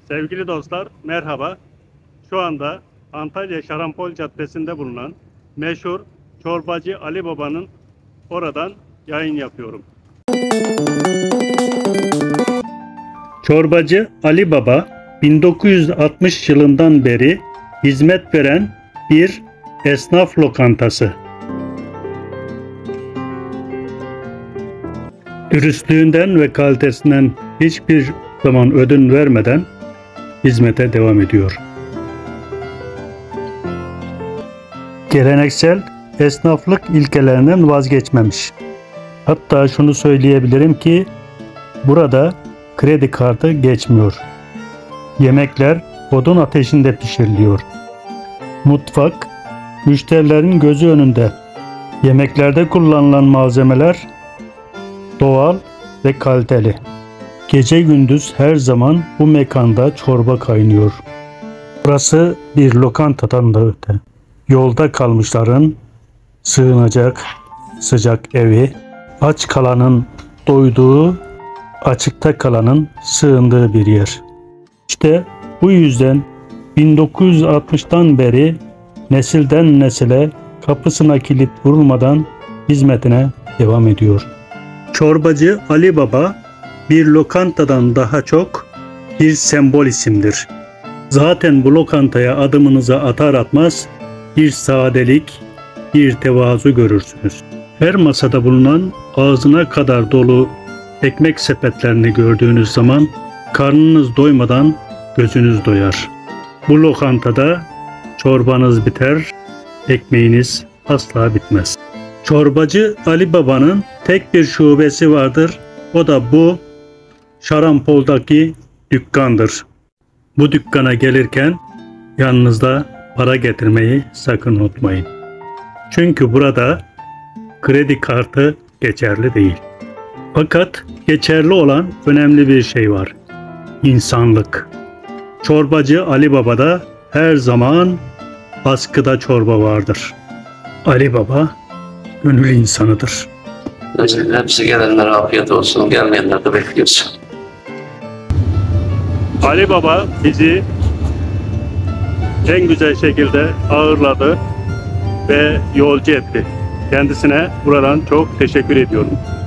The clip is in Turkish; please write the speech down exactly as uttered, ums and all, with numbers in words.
Sevgili dostlar, merhaba. Şu anda Antalya Şarampol Caddesi'nde bulunan meşhur Çorbacı Ali Baba'nın oradan yayın yapıyorum. Çorbacı Ali Baba bin dokuz yüz altmış yılından beri hizmet veren bir esnaf lokantası. Dürüstlüğünden ve kalitesinden hiçbir zaman ödün vermeden hizmete devam ediyor. Geleneksel esnaflık ilkelerinden vazgeçmemiş. Hatta şunu söyleyebilirim ki burada kredi kartı geçmiyor. Yemekler odun ateşinde pişiriliyor. Mutfak müşterilerin gözü önünde. Yemeklerde kullanılan malzemeler doğal ve kaliteli. Gece gündüz her zaman bu mekanda çorba kaynıyor. Burası bir lokantadan da öte. Yolda kalmışların sığınacak sıcak evi, aç kalanın doyduğu, açıkta kalanın sığındığı bir yer. İşte bu yüzden bin dokuz yüz altmıştan beri nesilden nesile kapısına kilit vurulmadan hizmetine devam ediyor. Çorbacı Ali Baba bir lokantadan daha çok bir sembol isimdir. Zaten bu lokantaya adımınızı atar atmaz bir sadelik, bir tevazu görürsünüz. Her masada bulunan ağzına kadar dolu ekmek sepetlerini gördüğünüz zaman karnınız doymadan gözünüz doyar. Bu lokantada çorbanız biter, ekmeğiniz asla bitmez. Çorbacı Ali Baba'nın tek bir şubesi vardır. O da bu Şarampol'daki dükkandır. Bu dükkana gelirken yanınızda para getirmeyi sakın unutmayın. Çünkü burada kredi kartı geçerli değil. Fakat geçerli olan önemli bir şey var. İnsanlık. Çorbacı Ali Baba'da her zaman askıda çorba vardır. Ali Baba gönül insanıdır. Hepsi gelenlere afiyet olsun, gelmeyenler de bekliyoruz. Ali Baba bizi en güzel şekilde ağırladı ve yolcu etti. Kendisine buradan çok teşekkür ediyorum.